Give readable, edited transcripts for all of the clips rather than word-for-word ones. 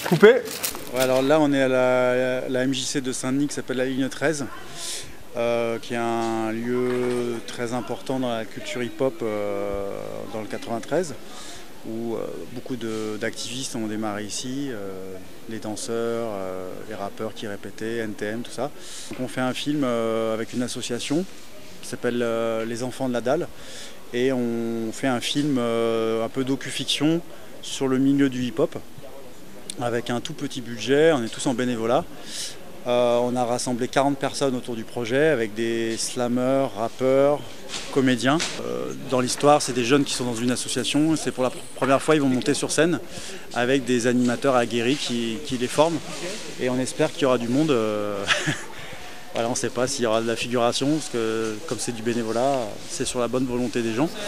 Coupé. Ouais, alors là, on est à la MJC de Saint-Denis qui s'appelle la Ligne 13, qui est un lieu très important dans la culture hip-hop dans le 93, où beaucoup d'activistes ont démarré ici, les danseurs, les rappeurs qui répétaient, NTM, tout ça. Donc on fait un film avec une association qui s'appelle Les Enfants de la Dalle, et on fait un film un peu docu-fiction sur le milieu du hip-hop, avec un tout petit budget, on est tous en bénévolat. On a rassemblé 40 personnes autour du projet avec des slammers, rappeurs, comédiens. Dans l'histoire, c'est des jeunes qui sont dans une association. C'est pour la première fois ils vont monter sur scène avec des animateurs aguerris qui les forment. Et on espère qu'il y aura du monde. Voilà, on ne sait pas s'il y aura de la figuration, parce que comme c'est du bénévolat, c'est sur la bonne volonté des gens.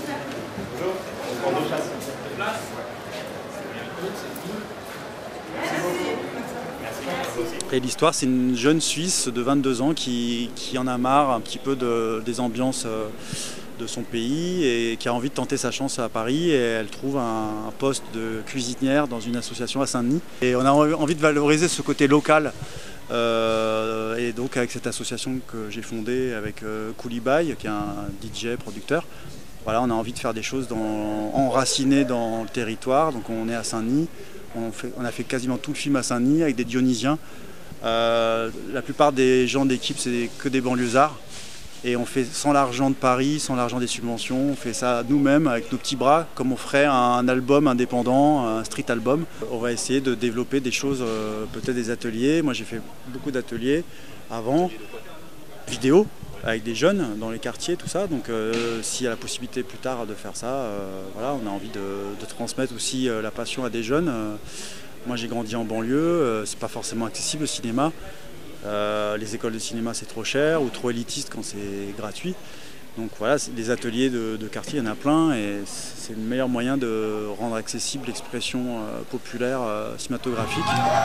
Et l'histoire, c'est une jeune Suisse de 22 ans qui en a marre un petit peu des ambiances de son pays et qui a envie de tenter sa chance à Paris. Et elle trouve un poste de cuisinière dans une association à Saint-Denis. Et on a envie de valoriser ce côté local. Et donc avec cette association que j'ai fondée avec Koulibaly, qui est un DJ producteur, voilà, on a envie de faire des choses enracinées dans le territoire. Donc on est à Saint-Denis. On a fait quasiment tout le film à Saint-Denis avec des Dionysiens. La plupart des gens d'équipe, c'est que des banlieusards. Et on fait sans l'argent de Paris, sans l'argent des subventions. On fait ça nous-mêmes avec nos petits bras, comme on ferait un album indépendant, un street album. On va essayer de développer des choses, peut-être des ateliers. Moi, j'ai fait beaucoup d'ateliers avant, vidéo, avec des jeunes dans les quartiers, tout ça. Donc s'il y a la possibilité plus tard de faire ça, voilà, on a envie de transmettre aussi la passion à des jeunes. Moi j'ai grandi en banlieue, c'est pas forcément accessible le cinéma. Les écoles de cinéma c'est trop cher ou trop élitiste quand c'est gratuit. Donc voilà, les ateliers de quartier, il y en a plein et c'est le meilleur moyen de rendre accessible l'expression populaire cinématographique.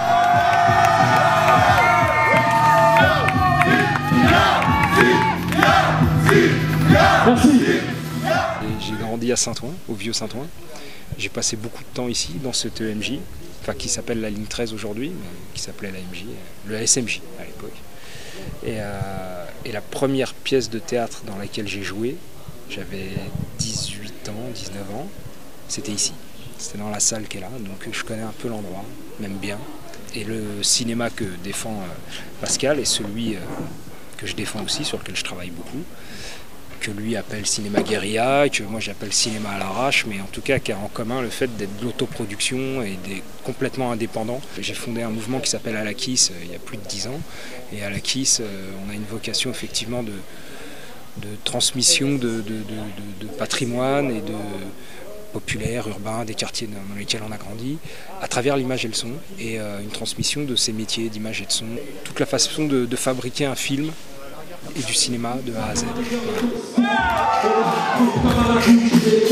J'ai grandi à Saint-Ouen, au vieux Saint-Ouen. J'ai passé beaucoup de temps ici, dans cette EMJ, enfin qui s'appelle la Ligne 13 aujourd'hui, mais qui s'appelait la MJ, le SMJ à l'époque. Et la première pièce de théâtre dans laquelle j'ai joué, j'avais 18 ans, 19 ans, c'était ici. C'était dans la salle qui est là, donc je connais un peu l'endroit, même bien. Et le cinéma que défend Pascal est celui que je défends aussi, sur lequel je travaille beaucoup, que lui appelle cinéma guérilla, que moi j'appelle cinéma à l'arrache, mais en tout cas qui a en commun le fait d'être de l'autoproduction et d'être complètement indépendant. J'ai fondé un mouvement qui s'appelle Alakis il y a plus de 10 ans, et Alakis, on a une vocation effectivement de transmission de patrimoine et de populaire, urbain, des quartiers dans lesquels on a grandi, à travers l'image et le son, et une transmission de ces métiers d'image et de son, toute la façon de fabriquer un film et du cinéma de A à Z. Voilà.